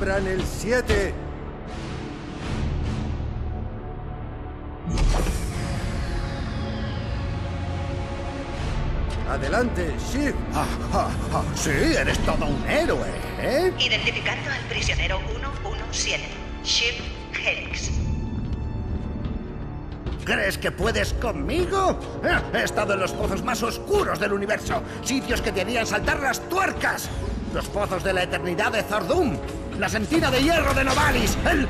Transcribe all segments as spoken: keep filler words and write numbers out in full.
Abran el siete. Adelante, Shift. Ah, ah, ah, sí, eres todo un héroe, ¿eh? Identificando al prisionero ciento diecisiete, Shift Helix. ¿Crees que puedes conmigo? Eh, He estado en los pozos más oscuros del universo, sitios que te harían saltar las tuercas. Los pozos de la eternidad de Zordum, la sentina de hierro de Novalis, el...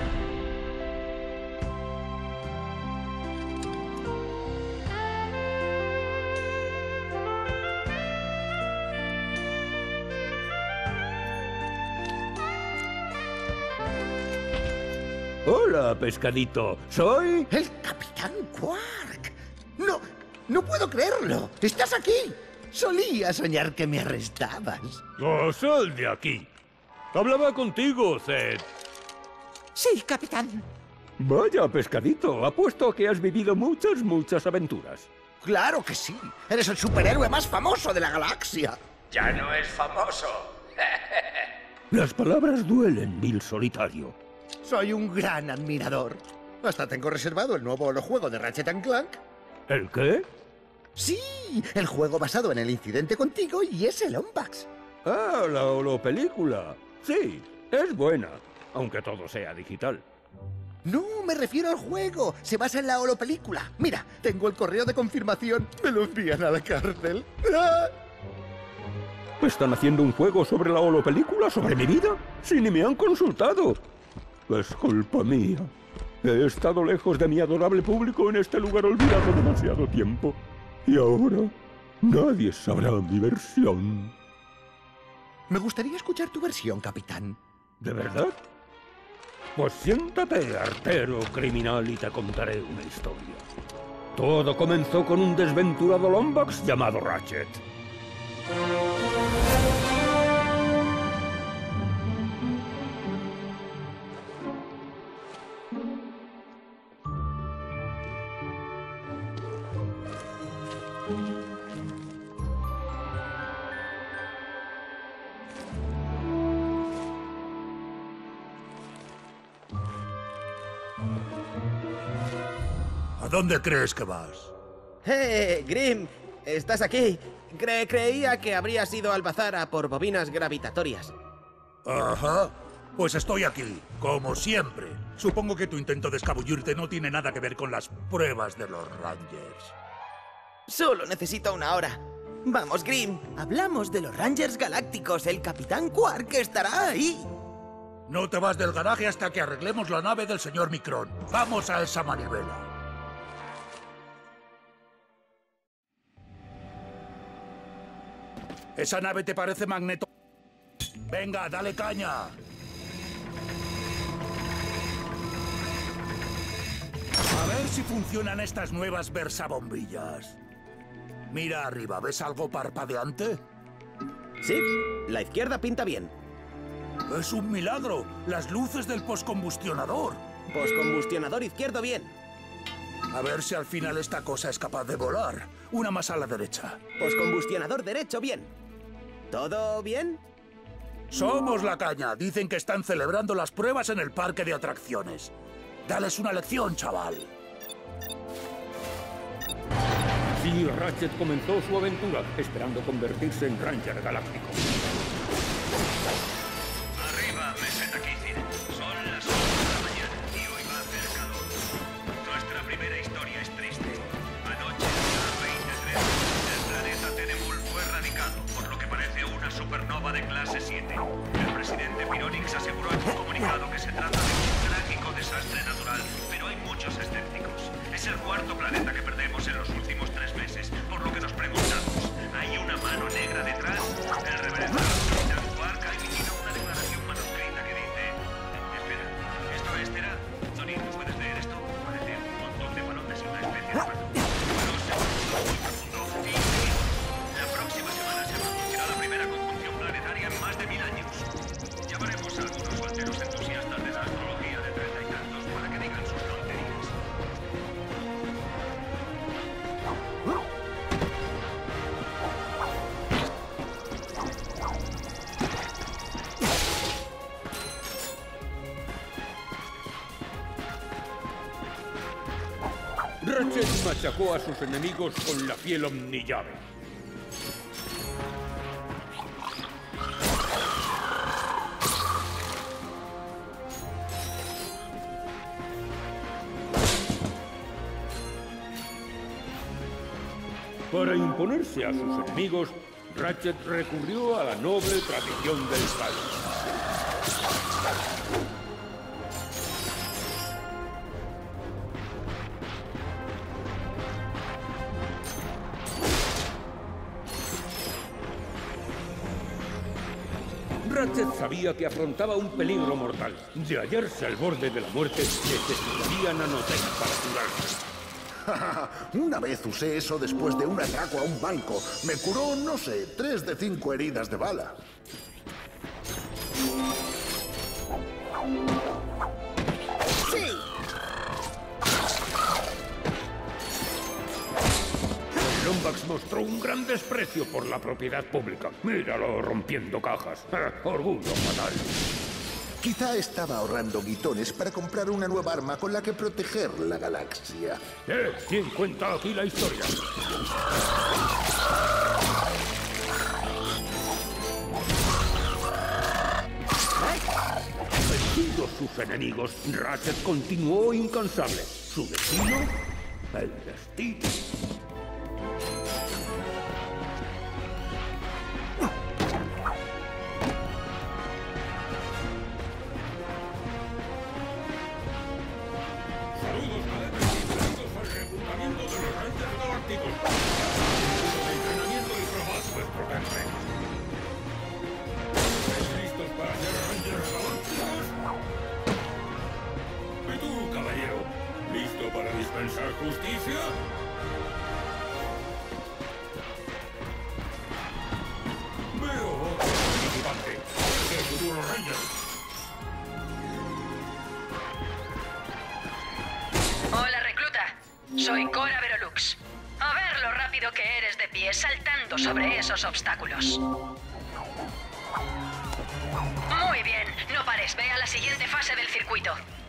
Hola, pescadito. Soy... ¡El Capitán Quark! No, no puedo creerlo. ¡Estás aquí! Solía soñar que me arrestabas. ¡Oh, sal de aquí! Hablaba contigo, Zed. Sí, capitán. Vaya, pescadito. Apuesto a que has vivido muchas, muchas aventuras. ¡Claro que sí! ¡Eres el superhéroe más famoso de la galaxia! Ya no es famoso. Las palabras duelen, Bill Solitario. Soy un gran admirador. Hasta tengo reservado el nuevo holojuego de Ratchet and Clank. ¿El qué? Sí, el juego basado en el incidente contigo y es el Lombax. Ah, la holopelícula. Sí, es buena, aunque todo sea digital. No, me refiero al juego. Se basa en la holopelícula. Mira, tengo el correo de confirmación. Me lo envían a la cárcel. ¡Ah! ¿Están haciendo un juego sobre la holopelícula, sobre mi vida? Si ni me han consultado. Es culpa mía. He estado lejos de mi adorable público en este lugar olvidado demasiado tiempo. Y ahora nadie sabrá mi versión. Me gustaría escuchar tu versión, capitán. ¿De verdad? Pues siéntate, artero criminal, y te contaré una historia. Todo comenzó con un desventurado Lombax llamado Ratchet. ¿A dónde crees que vas? ¡Eh, Grim! ¿Estás aquí? Cre- creía que habrías ido al bazar a por bobinas gravitatorias. Ajá. Pues estoy aquí, como siempre. Supongo que tu intento de escabullirte no tiene nada que ver con las pruebas de los Rangers. Solo necesito una hora. Vamos, Grim. Hablamos de los Rangers Galácticos. El Capitán Quark estará ahí. No te vas del garaje hasta que arreglemos la nave del señor Micron. Vamos a esa manivela. ¿Esa nave te parece magneto? Venga, dale caña. A ver si funcionan estas nuevas versabombillas. Mira arriba, ¿ves algo parpadeante? Sí, la izquierda pinta bien. Es un milagro. Las luces del poscombustionador. Poscombustionador izquierdo bien. A ver si al final esta cosa es capaz de volar. Una más a la derecha. Poscombustionador derecho bien. ¿Todo bien? Somos la caña. Dicen que están celebrando las pruebas en el parque de atracciones. Dales una lección, chaval. Sí, Ratchet comenzó su aventura, esperando convertirse en Ranger Galáctico. Arriba, meseta Kizir. Son las ocho de la mañana y hoy va a hacer calor. Nuestra primera historia es triste. Anoche, a las veintitrés, el planeta Tenemul fue erradicado, por lo que parece una supernova de clase siete. El presidente Pironix aseguró en su comunicado que se trata de un trágico desastre natural, pero hay muchos escépticos. Es el cuarto planeta que perdemos en los últimos tres meses, por lo que nos preguntamos, ¿hay una mano negra detrás? El reverendo Capitán Quark ha emitido una declaración manuscrita que dice... Espera, ¿esto es Tera? Tony, ¿puedes leer esto? Parece un montón de balones y una especie de pato. Bueno, se va muy profundo y seguimos. La próxima semana se producirá la primera conjunción planetaria en más de mil años. Llamaremos a algunos solteros entusiastas de la astrología de treinta y tantos para que digan sus tonterías. Ratchet machacó a sus enemigos con la fiel omnillave. Para imponerse a sus enemigos, Ratchet recurrió a la noble tradición del salto. Ratchet sabía que afrontaba un peligro mortal. De hallarse al borde de la muerte, necesitaría nanotech para curarse. Una vez usé eso después de un atraco a un banco. Me curó, no sé, tres de cinco heridas de bala. ¡Sí! Lombax mostró un gran desprecio por la propiedad pública. Míralo rompiendo cajas. Orgullo fatal. Quizá estaba ahorrando guitones para comprar una nueva arma con la que proteger la galaxia. ¿Eh? ¿Quién cuenta aquí la historia? Vencidos sus enemigos, Ratchet continuó incansable. Su destino, el destino. ¿Dispensar justicia? Veo otro participante del futuro Ranger. Hola, recluta. Soy Cora Verolux. A ver lo rápido que eres de pie saltando sobre esos obstáculos. Muy bien. No pares. Ve a la siguiente fase del circuito.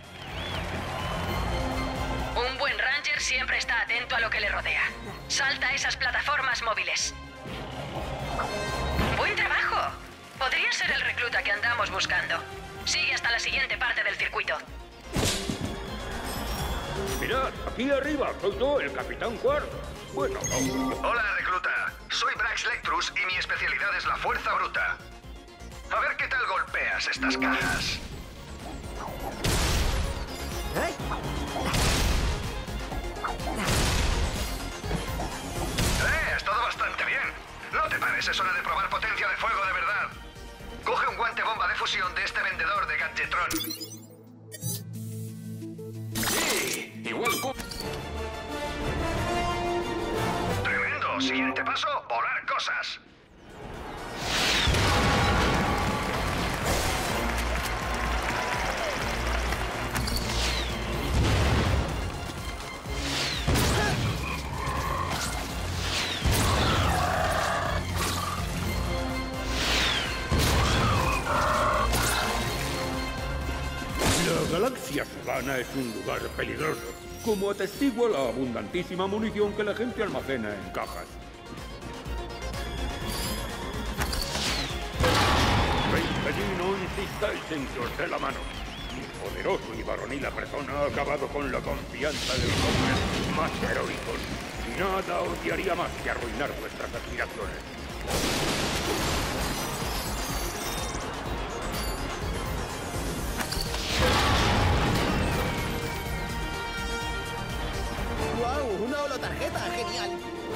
Un buen Ranger siempre está atento a lo que le rodea. Salta esas plataformas móviles. ¡Buen trabajo! Podría ser el recluta que andamos buscando. Sigue hasta la siguiente parte del circuito. Mirad, aquí arriba, soy yo, el Capitán Quark. Bueno, no. Hola, recluta. Soy Brax Lectrus y mi especialidad es la fuerza bruta. A ver qué tal golpeas estas cajas. ¿Eh? ¡Eh! Es todo bastante bien. No te pares, es hora de probar potencia de fuego de verdad. Coge un guante bomba de fusión de este vendedor de Gadgetron. ¡Sí! Igual... Tremendo. Siguiente paso, volar cosas. La galaxia Savannah es un lugar peligroso, como atestigua la abundantísima munición que la gente almacena en cajas. Veis allí, no insistáis en que os dé la mano. Mi poderoso y varonil persona ha acabado con la confianza de los hombres más heroicos. Nada odiaría más que arruinar vuestras aspiraciones. ¡Wow! ¡Una holotarjeta! ¡Genial!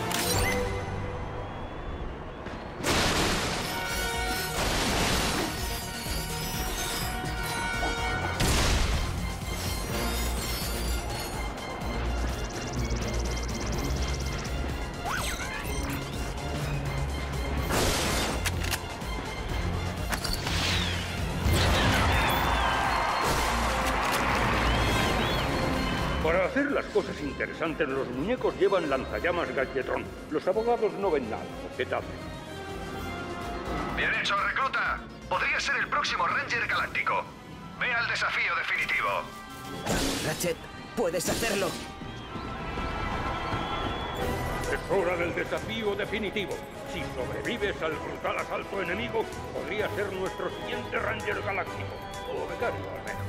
Para hacer las cosas interesantes, los muñecos llevan lanzallamas Gadgetron. Los abogados no ven nada. Objetable. Bien hecho, recluta. Podría ser el próximo Ranger Galáctico. Ve al desafío definitivo. Ratchet, puedes hacerlo. Es hora del desafío definitivo. Si sobrevives al brutal asalto enemigo, podría ser nuestro siguiente Ranger Galáctico. O becario, al menos.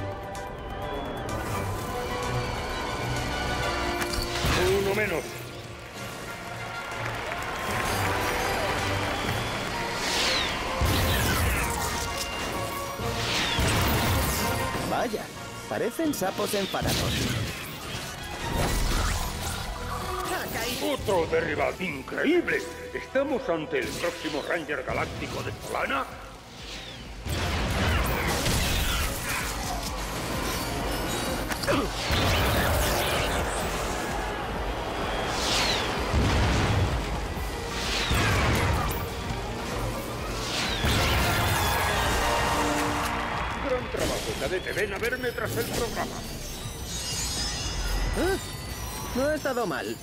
Uno menos. Vaya, parecen sapos enfadados. ¡Otro derribado! ¡Increíble! ¿Estamos ante el próximo Ranger Galáctico de Solana? Gran trabajo, cadete. Ven a verme tras el programa. ¿Eh? No ha estado mal.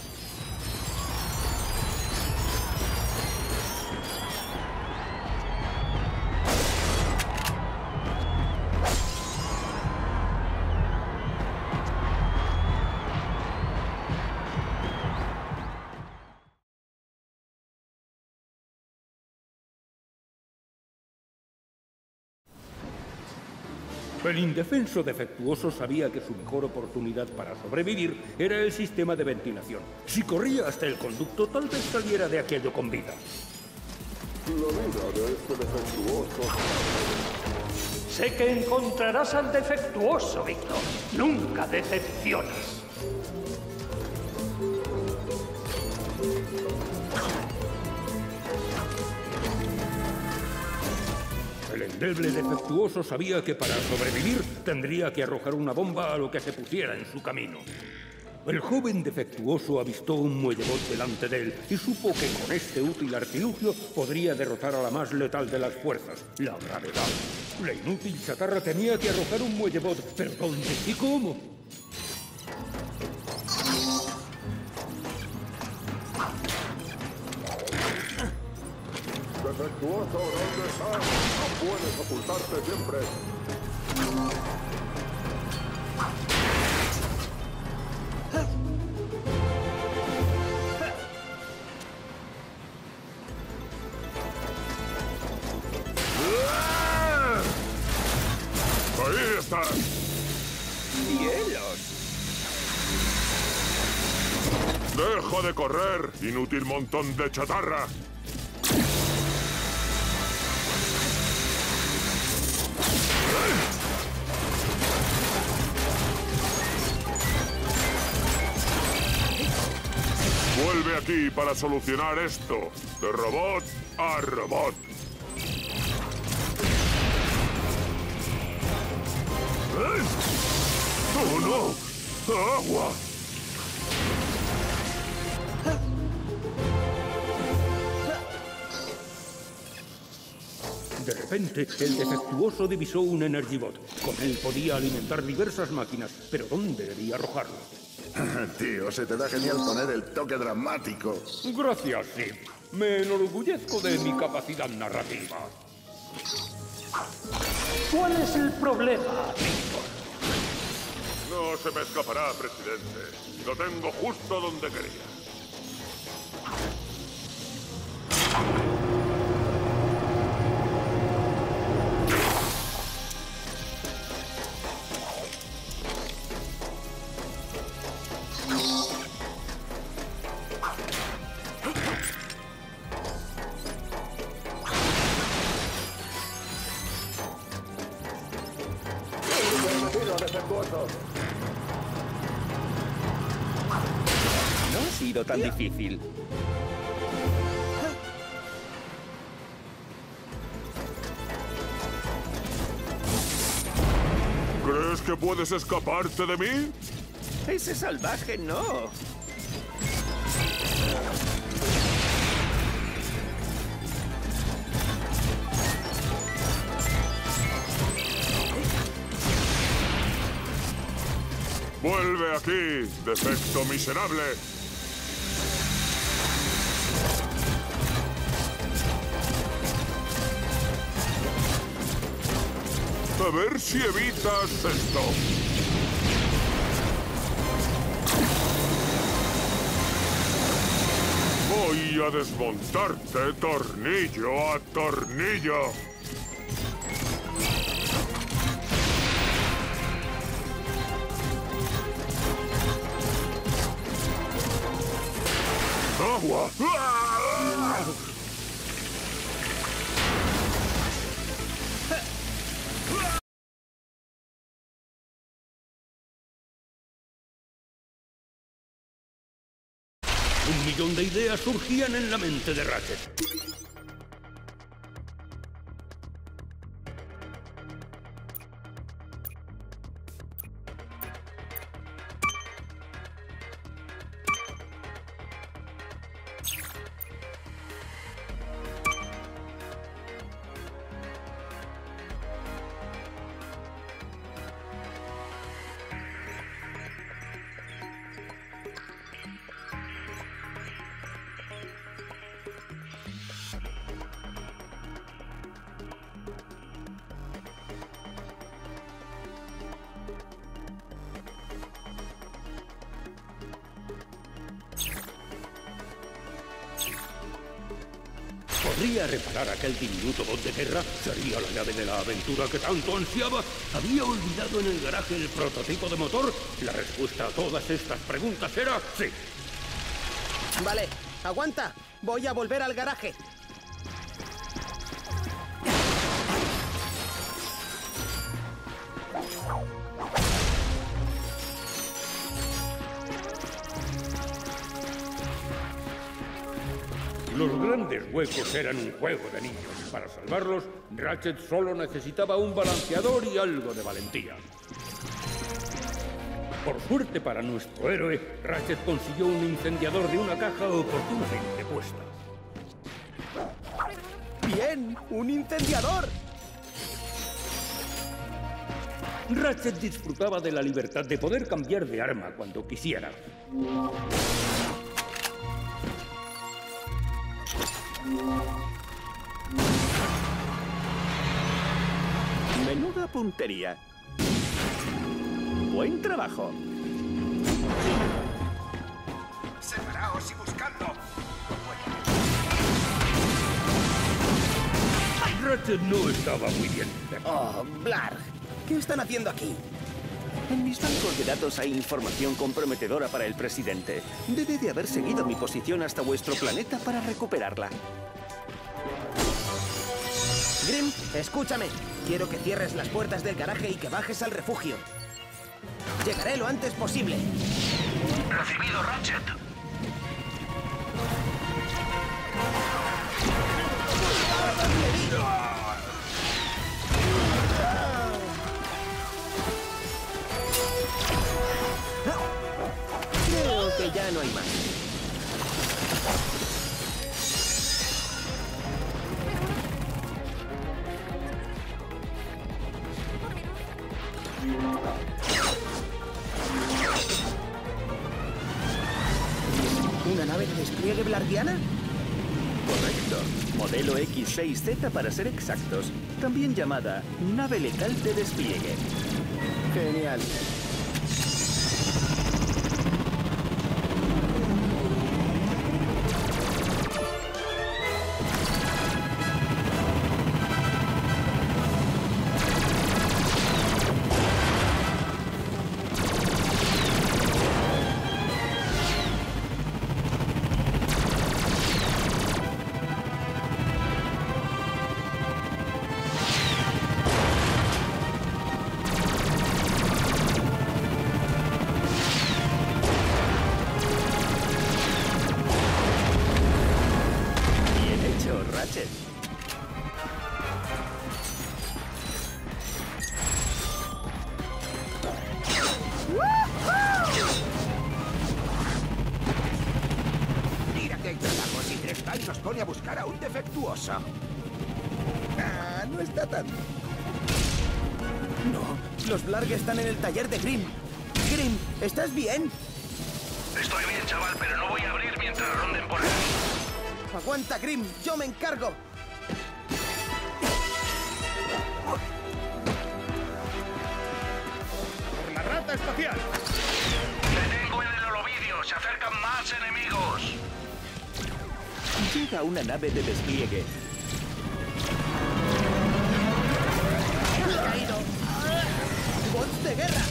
El indefenso defectuoso sabía que su mejor oportunidad para sobrevivir era el sistema de ventilación. Si corría hasta el conducto, tal vez saliera de aquello con vida. La vida de este defectuoso... Sé que encontrarás al defectuoso, Víctor. Nunca decepcionas. El endeble defectuoso sabía que para sobrevivir tendría que arrojar una bomba a lo que se pusiera en su camino. El joven defectuoso avistó un muellebot delante de él y supo que con este útil artilugio podría derrotar a la más letal de las fuerzas, la gravedad. La inútil chatarra tenía que arrojar un muellebot, pero ¿dónde y cómo? Defectuoso, ¿dónde estás? No puedes ocultarte siempre. ¡Ahí estás! ¡Cielos! ¡Deja de correr, inútil montón de chatarra! Vuelve aquí para solucionar esto, de robot a robot. ¿Eh? ¡Oh, no! ¡Agua! De repente, el defectuoso divisó un Energybot. Con él podía alimentar diversas máquinas, pero ¿dónde debía arrojarlo? Tío, se te da genial poner el toque dramático. Gracias, sí. Me enorgullezco de mi capacidad narrativa. ¿Cuál es el problema, Víctor? No se me escapará, presidente. Lo tengo justo donde quería. No ha sido tan difícil. ¿Crees que puedes escaparte de mí? Ese salvaje no. ¡Vuelve aquí, defecto miserable! A ver si evitas esto. Voy a desmontarte tornillo a tornillo. ¡Agua! Un millón de ideas surgían en la mente de Ratchet. ¿Podría reparar aquel diminuto bot de guerra? ¿Sería la llave de la aventura que tanto ansiaba? ¿Había olvidado en el garaje el prototipo de motor? La respuesta a todas estas preguntas era sí. Vale, aguanta. Voy a volver al garaje. Los grandes huecos eran un juego de niños. Para salvarlos, Ratchet solo necesitaba un balanceador y algo de valentía. Por suerte para nuestro héroe, Ratchet consiguió un incendiador de una caja oportunamente puesta. ¡Bien! ¡Un incendiador! Ratchet disfrutaba de la libertad de poder cambiar de arma cuando quisiera. Menuda puntería. Buen trabajo. Separaos y buscadlo. Ratchet no estaba muy bien. Oh, Blarg. ¿Qué están haciendo aquí? En mis bancos de datos hay información comprometedora para el presidente. Debe de haber seguido mi posición hasta vuestro planeta para recuperarla. Grim, escúchame. Quiero que cierres las puertas del garaje y que bajes al refugio. Llegaré lo antes posible. Recibido, Ratchet. Creo que ya no hay más. ¿Una nave de despliegue blargiana? Correcto. Modelo equis seis zeta para ser exactos. También llamada nave letal de despliegue. Genial. Ratchet. Mira que hay trabajos y Drestal nos pone a buscar a un defectuoso. Ah, no está tan... No, los Blarg están en el taller de Grim. Grim, ¿estás bien? Estoy bien, chaval, pero no voy a abrir mientras ronden por aquí. Aguanta, Grim, yo me encargo. ¡Por la rata espacial! ¡Te tengo en el holovidio! ¡Se acercan más enemigos! Llega una nave de despliegue. ¡Ha caído! ¡Bots de guerra!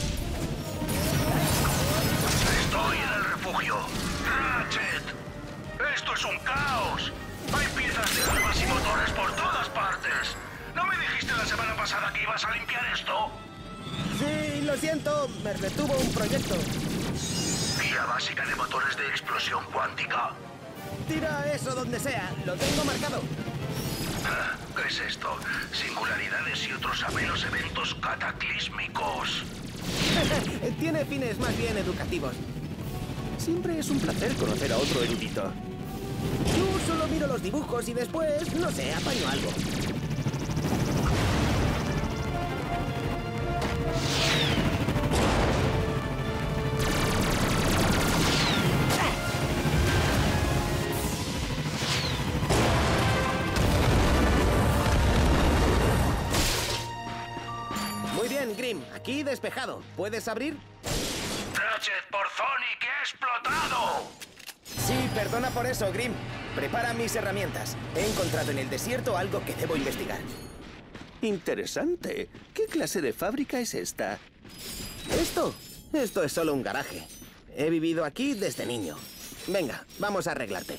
Estoy en el refugio. ¡Ratchet! ¡Esto es un caos! Hay piezas de armas y motores por todas partes. ¿No me dijiste la semana pasada que ibas a limpiar esto? Sí, lo siento. Me retuvo un proyecto. Guía básica de motores de explosión cuántica. Tira eso donde sea. Lo tengo marcado. Ah, ¿qué es esto? Singularidades y otros amenos eventos cataclísmicos. Tiene fines más bien educativos. Siempre es un placer conocer a otro erudito. Yo solo miro los dibujos y después, no sé, apaño algo. Muy bien, Grim. Aquí despejado. ¿Puedes abrir? Ratchet por Sonic, he explotado. Sí, perdona por eso, Grim. Prepara mis herramientas. He encontrado en el desierto algo que debo investigar. Interesante. ¿Qué clase de fábrica es esta? ¿Esto? Esto es solo un garaje. He vivido aquí desde niño. Venga, vamos a arreglarte.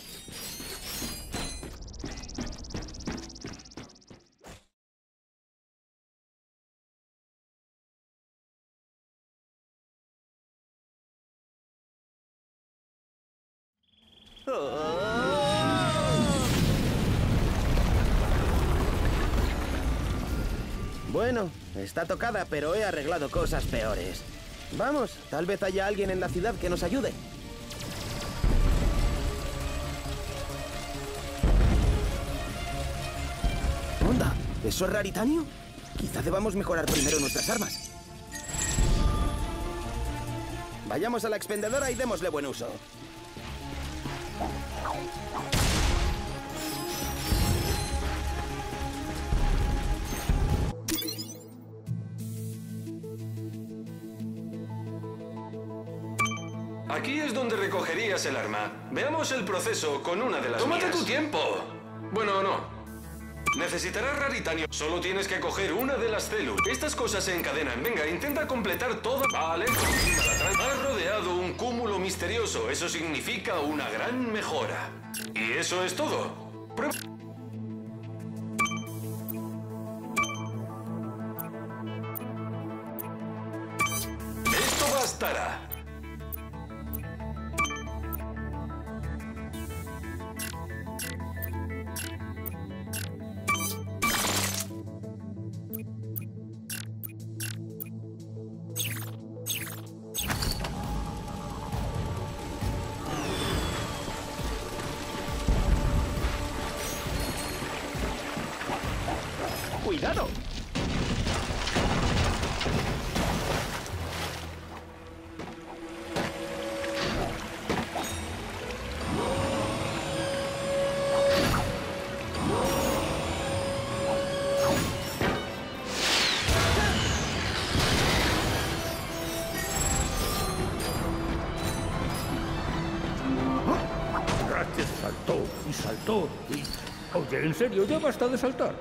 Bueno, está tocada, pero he arreglado cosas peores. Vamos, tal vez haya alguien en la ciudad que nos ayude. ¿Onda? ¿Eso es raritanio? Quizá debamos mejorar primero nuestras armas. Vayamos a la expendedora y démosle buen uso. Aquí es donde recogerías el arma. Veamos el proceso con una de las ¡Tómate mías. tu tiempo! Bueno, no. Necesitarás raritanio. Solo tienes que coger una de las células. Estas cosas se encadenan. Venga, intenta completar toda... Vale, continúa la tranca. Has rodeado un cúmulo misterioso. Eso significa una gran mejora. Y eso es todo. Prueba... Esto bastará. ¡Cuidado! Ratchet saltó y saltó y... Oye, en serio, ya basta de saltar.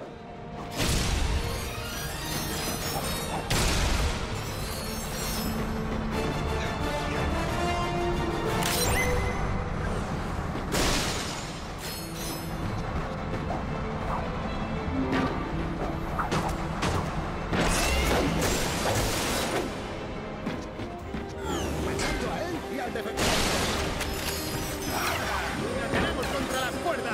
¡Tenemos contra las cuerdas!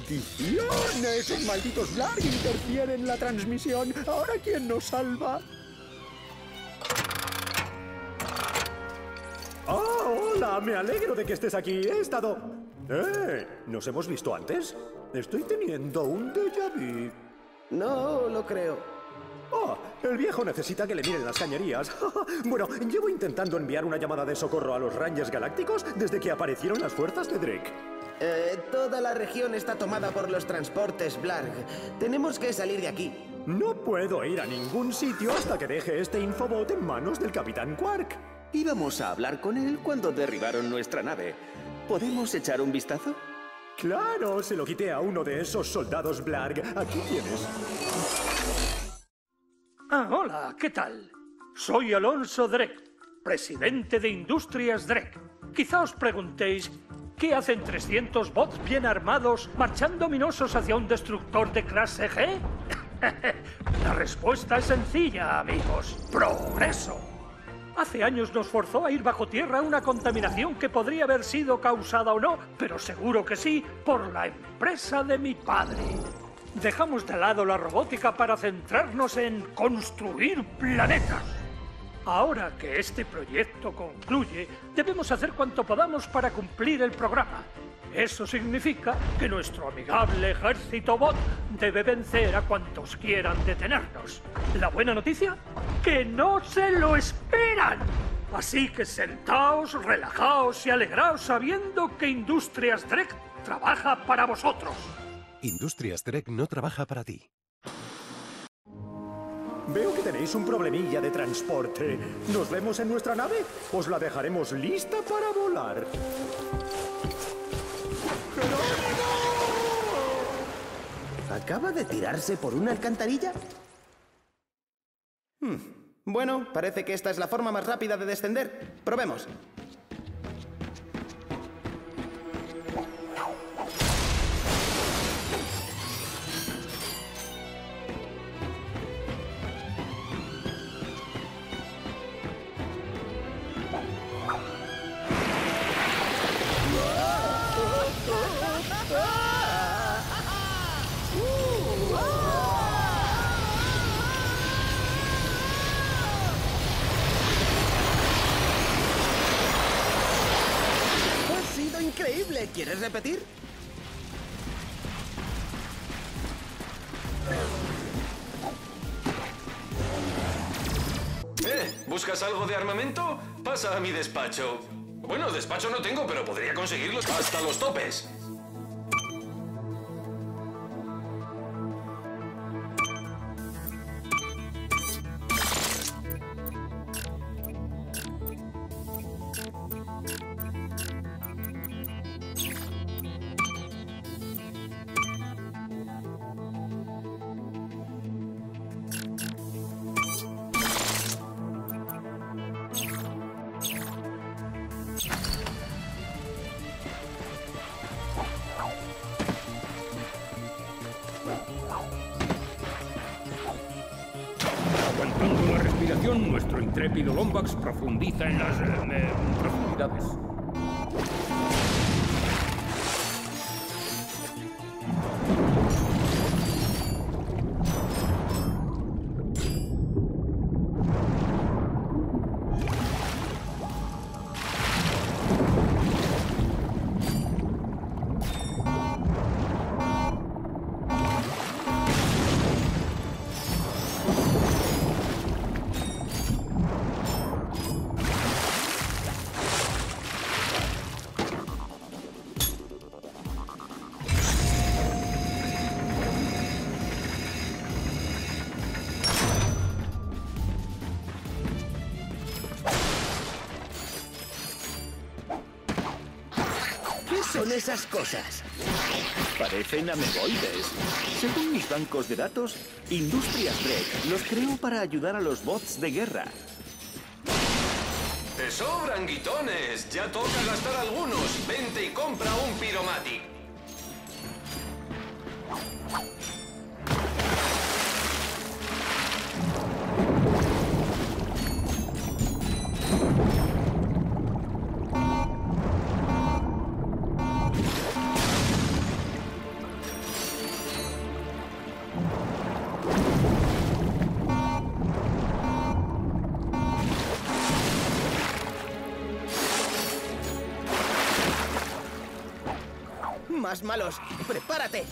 ¡Maldición! ¡Esos malditos Blarg interfieren la transmisión! ¿Ahora quién nos salva? ¡Oh, hola! Me alegro de que estés aquí. He estado... ¡Eh! ¿Nos hemos visto antes? Estoy teniendo un déjà vu. No lo creo. Oh, el viejo necesita que le miren las cañerías. Bueno, llevo intentando enviar una llamada de socorro a los Rangers Galácticos desde que aparecieron las fuerzas de Drake. Eh, toda la región está tomada por los transportes Blarg. Tenemos que salir de aquí. No puedo ir a ningún sitio hasta que deje este infobot en manos del Capitán Quark. Íbamos a hablar con él cuando derribaron nuestra nave. ¿Podemos echar un vistazo? Claro, se lo quité a uno de esos soldados Blarg. Aquí tienes. Ah, hola, ¿qué tal? Soy Alonso Drake, presidente de Industrias Drake. Quizá os preguntéis, ¿qué hacen trescientos bots bien armados marchando ominosos hacia un destructor de clase G? La respuesta es sencilla, amigos. ¡Progreso! Hace años nos forzó a ir bajo tierra una contaminación que podría haber sido causada o no, pero seguro que sí, por la empresa de mi padre. Dejamos de lado la robótica para centrarnos en construir planetas. Ahora que este proyecto concluye, debemos hacer cuanto podamos para cumplir el programa. Eso significa que nuestro amigable ejército bot debe vencer a cuantos quieran detenernos. La buena noticia, que no se lo esperan. Así que sentaos, relajaos y alegraos sabiendo que Industrias Drake trabaja para vosotros. Industrias Drake no trabaja para ti. Veo que tenéis un problemilla de transporte. ¿Nos vemos en nuestra nave? Os la dejaremos lista para volar. ¿Acaba de tirarse por una alcantarilla? Hmm. Bueno, parece que esta es la forma más rápida de descender. Probemos. ¡Increíble! ¿Quieres repetir? ¿Eh? ¿Buscas algo de armamento? Pasa a mi despacho. Bueno, despacho no tengo, pero podría conseguirlos hasta los topes. Aguantando la respiración, nuestro intrépido Lombax profundiza en las eh, eh, profundidades. Son esas cosas. Parecen ameboides. Según mis bancos de datos, Industrias Drake los creó para ayudar a los bots de guerra. ¡Te sobran guitones! Ya toca gastar algunos. Vente y compra un Piromatic. más malos. ¡Prepárate!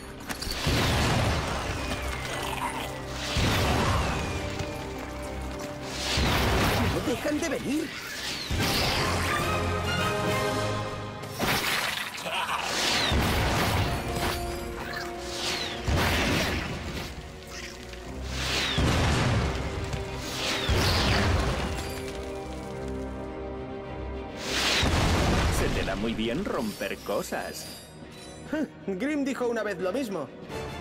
¡No dejan de venir! Muy bien romper cosas. Grim dijo una vez lo mismo.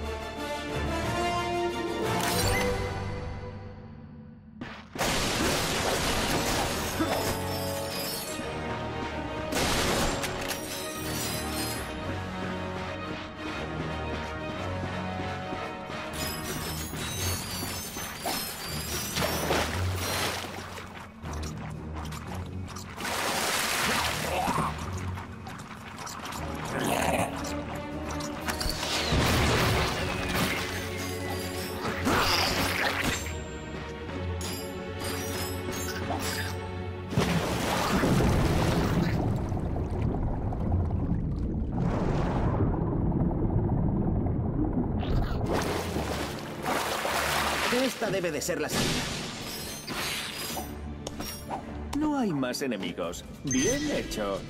Esta debe de ser la salida. No hay más enemigos. Bien hecho.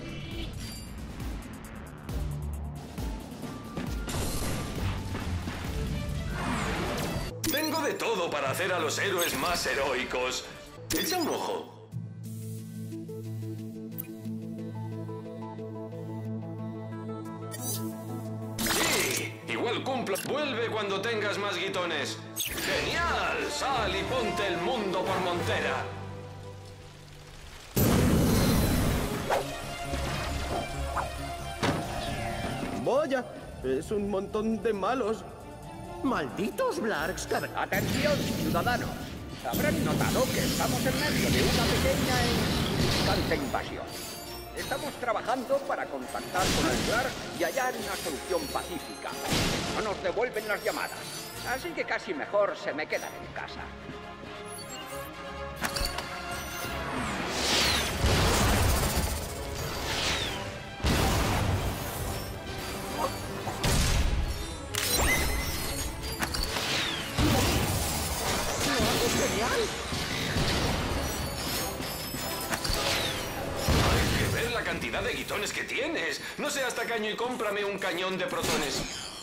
Tengo de todo para hacer a los héroes más heroicos. Echa un ojo. Sí, igual cumplo. Vuelve cuando tengas más guitones. ¡Genial! Sal y ponte el mundo por montera. Vaya, es un montón de malos. ¡Malditos Blargs! Atención, ciudadanos. Habrán notado que estamos en medio de una pequeña e insignificante invasión. Estamos trabajando para contactar con el Blarg y hallar una solución pacífica. No nos devuelven las llamadas, así que casi mejor se me quedan en casa. Hay que ver la cantidad de guitones que tienes. No seas tacaño y cómprame un cañón de protones.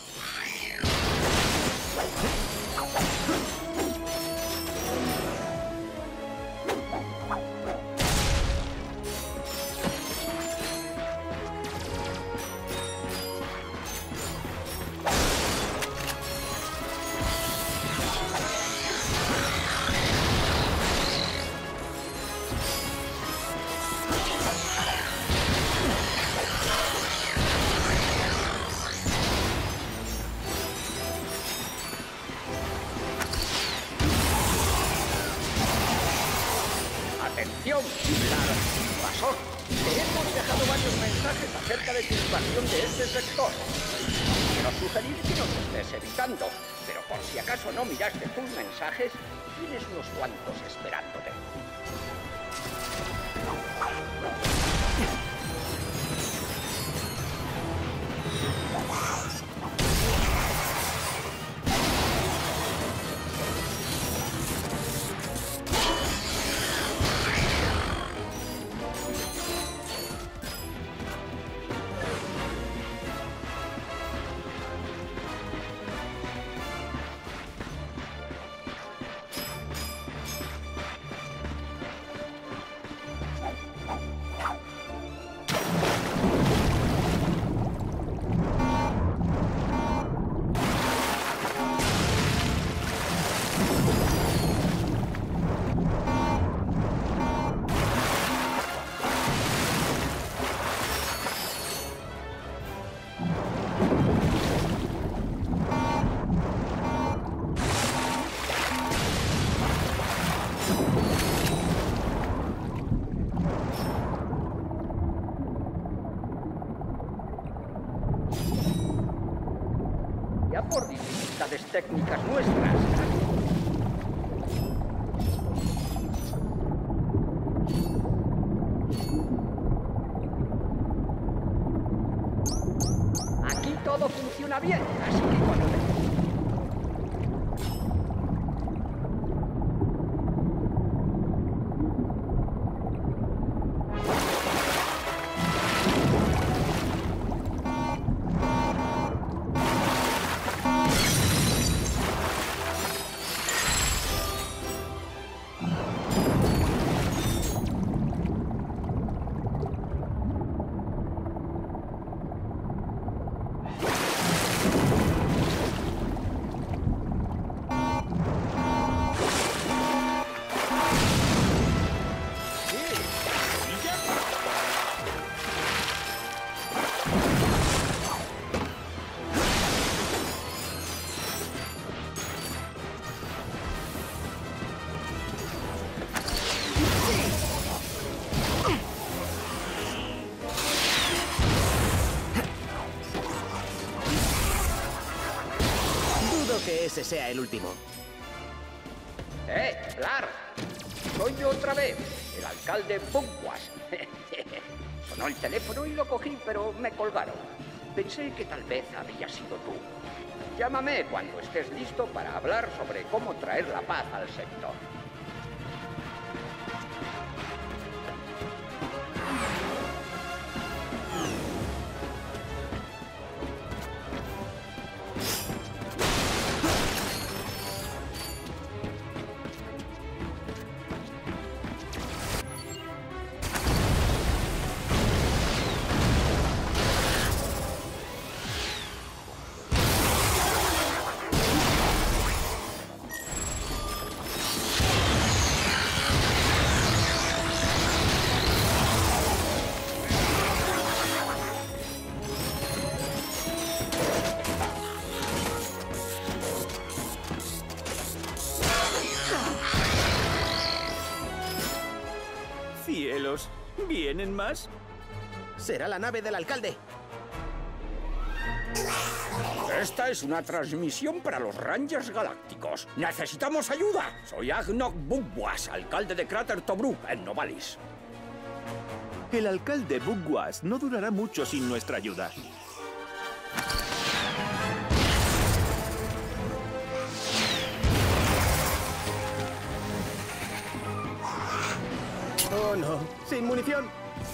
¡Atención, Blarg invasor! Te hemos dejado varios mensajes acerca de tu invasión de este sector. Quiero sugerir que nos estés evitando, pero por si acaso no miraste tus mensajes, tienes unos cuantos esperándote. Ya por dificultades técnicas nuestras. funciona bien, así que cuando te... Que ese sea el último. ¡Eh, claro! Soy yo otra vez, el alcalde Bugwas. Sonó el teléfono y lo cogí, pero me colgaron. Pensé que tal vez había sido tú. Llámame cuando estés listo para hablar sobre cómo traer la paz al sector. ¡Cielos! ¿Vienen más? Será la nave del alcalde. Esta es una transmisión para los Rangers Galácticos. ¡Necesitamos ayuda! Soy Agnok Bugwas, alcalde de Crater Tobruk, en Novalis. El alcalde Bugwas no durará mucho sin nuestra ayuda. Oh, no. Sin munición.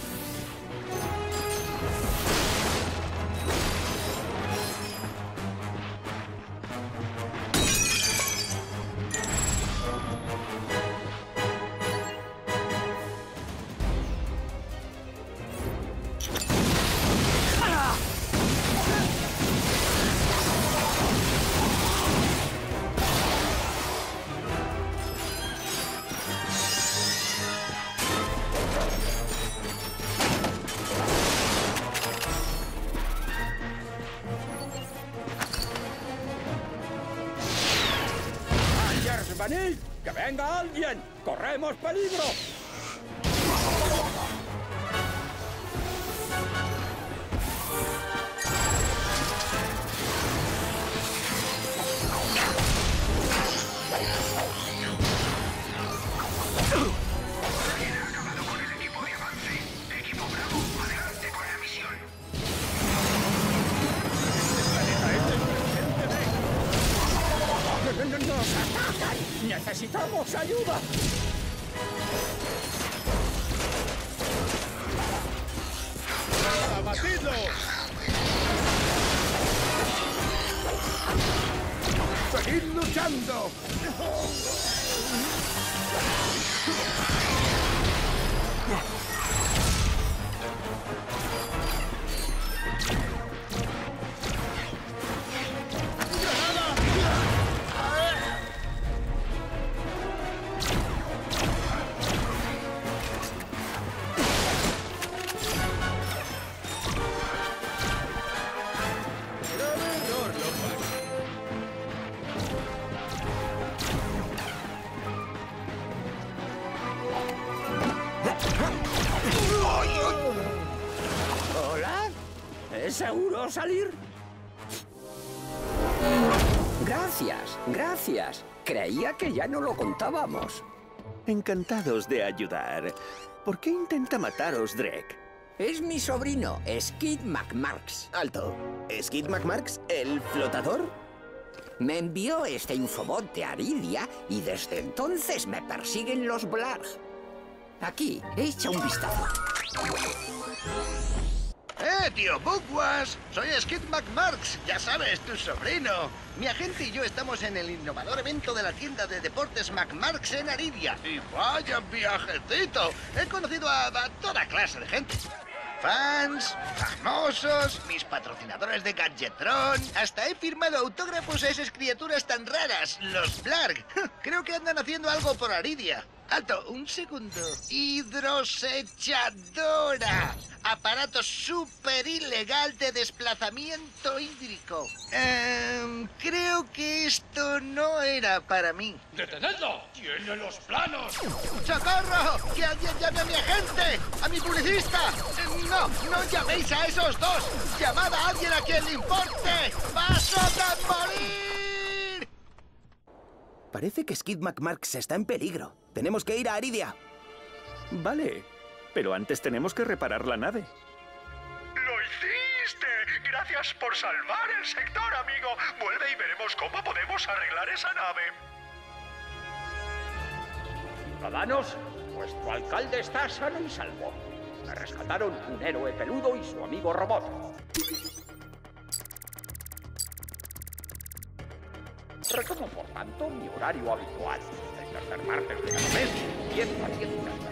¡Venid! ¡Que venga alguien! ¡Corremos peligro! ¡Nos atacan! ¡Necesitamos ayuda! ¡Abatidlo! ¡Seguid luchando! ¿Hola? ¿Es seguro salir? Gracias, gracias. Creía que ya no lo contábamos. Encantados de ayudar. ¿Por qué intenta mataros, Drek? Es mi sobrino, Skid McMarx. Alto. ¿Skid McMarx, el flotador? Me envió este infobot de Aridia y desde entonces me persiguen los Blarg. Aquí, echa un vistazo. ¡Eh, tío Buckwas! Soy Skid McMarx, ya sabes, tu sobrino. Mi agente y yo estamos en el innovador evento de la tienda de deportes McMarx en Aridia. Y vaya viajecito. He conocido a, a toda clase de gente. Fans, famosos, mis patrocinadores de Gadgetron. Hasta he firmado autógrafos a esas criaturas tan raras, los Blarg. Creo que andan haciendo algo por Aridia. Alto, un segundo. Hidrosechadora. Aparato súper ilegal de desplazamiento hídrico. Eh, creo que esto no era para mí. ¡Detenedlo! ¡Tiene los planos! ¡Socorro! ¡Que alguien llame a mi agente! ¡A mi publicista! Eh, ¡No! ¡No llaméis a esos dos! ¡Llamad a alguien a quien le importe! ¡Paso de morir! Parece que Skid McMarx está en peligro. Tenemos que ir a Aridia. Vale, pero antes tenemos que reparar la nave. ¡Lo hiciste! Gracias por salvar el sector, amigo. Vuelve y veremos cómo podemos arreglar esa nave. Ciudadanos, vuestro alcalde está sano y salvo. Me rescataron un héroe peludo y su amigo robot. Retomo, por tanto, mi horario habitual. El tercer martes de cada mes, diez a diez y media.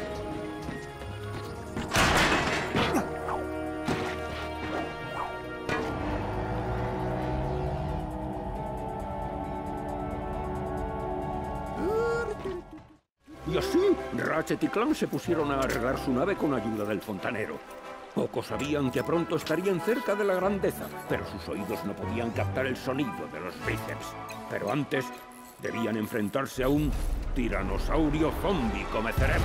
Y así, Ratchet y Clank se pusieron a arreglar su nave con ayuda del fontanero. Pocos sabían que pronto estarían cerca de la grandeza, pero sus oídos no podían captar el sonido de los bíceps. Pero antes, debían enfrentarse a un tiranosaurio zombie come cerebro.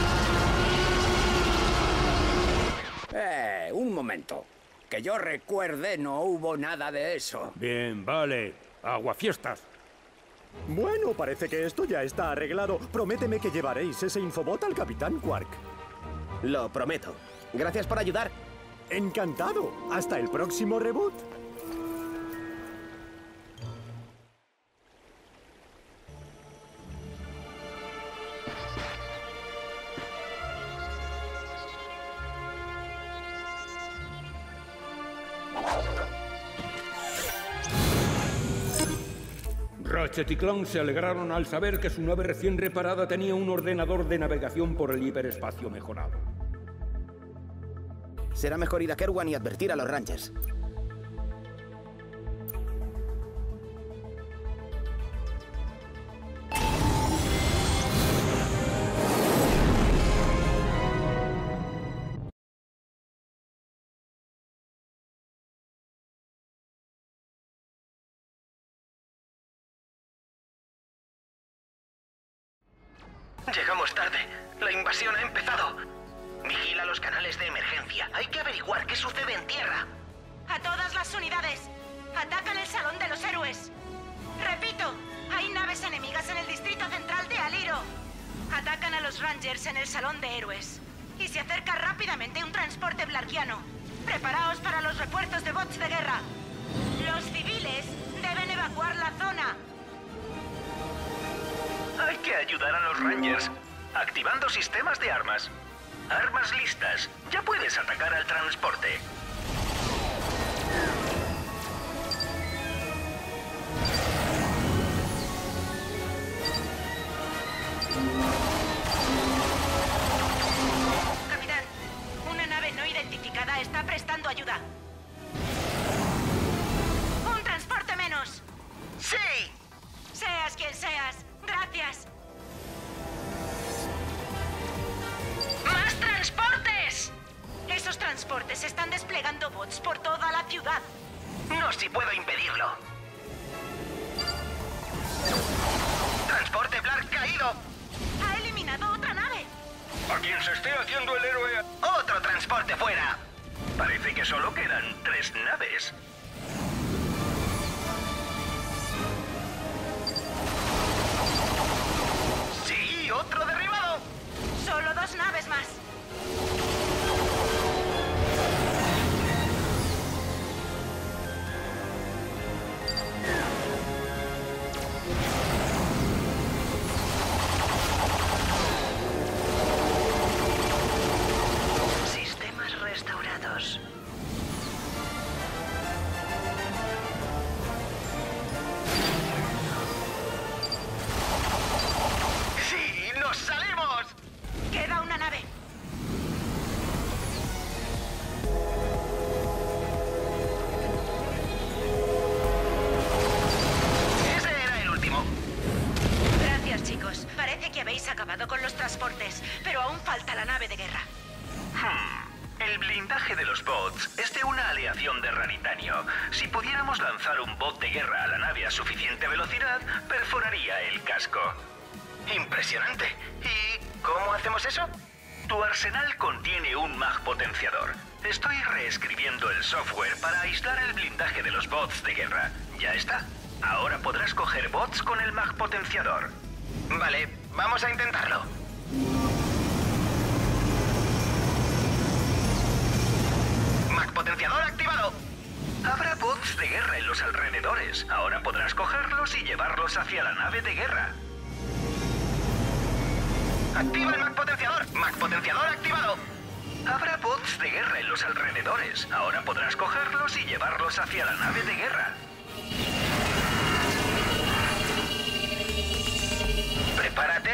Eh, un momento. Que yo recuerde, no hubo nada de eso. Bien, vale. Aguafiestas. Bueno, parece que esto ya está arreglado. Prométeme que llevaréis ese infobot al Capitán Quark. Lo prometo. Gracias por ayudar. Encantado. Hasta el próximo reboot. Ratchet y Clank se alegraron al saber que su nave recién reparada tenía un ordenador de navegación por el hiperespacio mejorado. Será mejor ir a Kerwan y advertir a los Rangers. Llegamos tarde. La invasión ha empezado. Vigila los canales de emergencia. Hay que averiguar qué sucede en tierra. A todas las unidades. Atacan el Salón de los Héroes. Repito, hay naves enemigas en el distrito central de Aliro. Atacan a los Rangers en el Salón de Héroes. Y se acerca rápidamente un transporte blargiano. Preparaos para los refuerzos de bots de guerra. Los civiles deben evacuar la zona. Hay que ayudar a los Rangers. Activando sistemas de armas. Armas listas. Ya puedes atacar al transporte. Capitán, una nave no identificada está prestando ayuda. ¡Un transporte menos! ¡Sí! Seas quien seas. Gracias. ¡Más transportes! Esos transportes están desplegando bots por toda la ciudad. No si puedo impedirlo. Transporte Blarg caído. Ha eliminado otra nave. A quien se esté haciendo el héroe. Otro transporte fuera. Parece que solo quedan tres naves. Sí, otro derribado. Solo dos naves más. habéis acabado con los transportes, pero aún falta la nave de guerra. Hmm. El blindaje de los bots es de una aleación de raritanio. Si pudiéramos lanzar un bot de guerra a la nave a suficiente velocidad, perforaría el casco. Impresionante. ¿Y cómo hacemos eso? Tu arsenal contiene un mag potenciador. Estoy reescribiendo el software para aislar el blindaje de los bots de guerra. Ya está. Ahora podrás coger bots con el mag potenciador. Vale, vamos a intentarlo. Mag potenciador activado. Habrá bots de guerra en los alrededores. Ahora podrás cogerlos y llevarlos hacia la nave de guerra. Activa el mag potenciador. Mag potenciador activado. Habrá bots de guerra en los alrededores. Ahora podrás cogerlos y llevarlos hacia la nave de guerra. ¡Prepárate!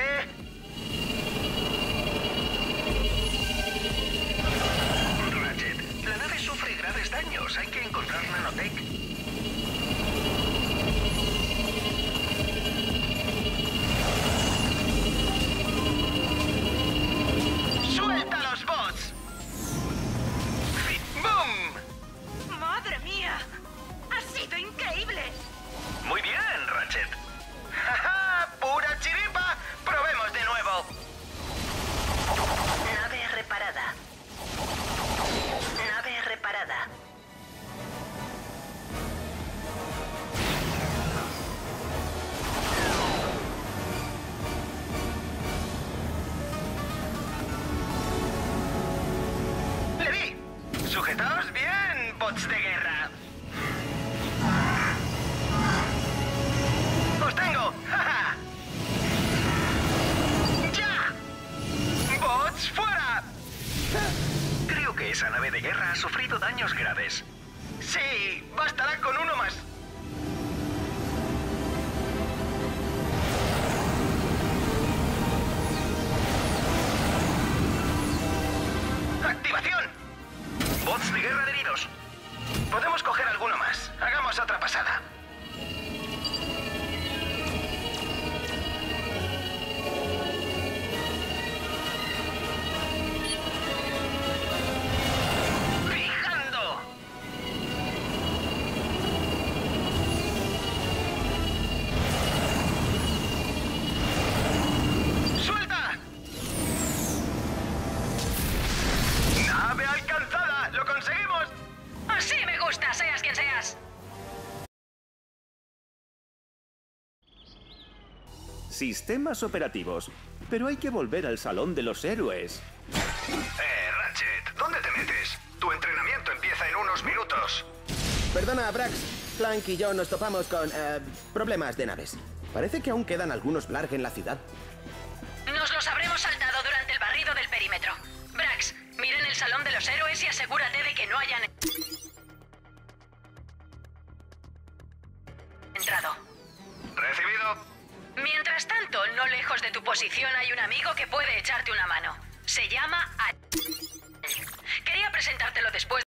Ratchet, la nave sufre graves daños. Hay que encontrar nanotech. ¡Suelta los bots! ¡Boom! ¡Madre mía! ¡Ha sido increíble! Muy bien, Ratchet. ¡Ja, pura chiripa! ¡Probemos de nuevo! Nave reparada. Nave reparada. ¡Le di! ¡Sujetaos bien, bots de guerra! ¡Os tengo! ¡Ja, ja! ¡Ya! ¡Bots fuera! Creo que esa nave de guerra ha sufrido daños graves. Sí, bastará con uno más. ¡Activación! Bots de guerra adheridos. Podemos coger alguno más. Hagamos otra pasada. ¡Fijando! ¡Suelta! ¡Nave alcanzada! ¡Lo conseguimos! Así me gusta, seas quien seas. Sistemas operativos. Pero hay que volver al Salón de los Héroes. Eh, Ratchet, ¿dónde te metes? Tu entrenamiento empieza en unos minutos. Perdona, Brax. Plank y yo nos topamos con eh, problemas de naves. Parece que aún quedan algunos Blarg en la ciudad. Nos los habremos saltado durante el barrido del perímetro. Brax, mira en el Salón de los Héroes y asegúrate de que no hayan entrado. Recibido. Mientras tanto, no lejos de tu posición hay un amigo que puede echarte una mano. Se llama... A... Quería presentártelo después.